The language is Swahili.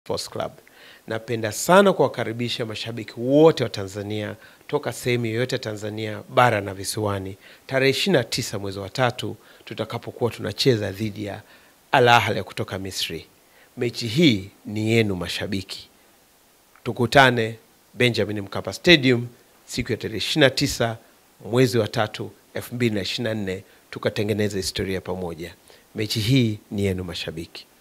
Sports Club. Napenda sana kuwakaribisha mashabiki wote wa Tanzania toka sehemu yoyote Tanzania bara na visiwani. Tarehe 29 mwezi wa 3 tutakapokuwa tunacheza dhidi ya Al Ahly kutoka Misri. Mechi hii ni yenu mashabiki. Tukutane Benjamin Mkapa Stadium siku ya tarehe 29 mwezi wa 3 2024, tukatengeneza historia pamoja. Mechi hii ni yenu mashabiki.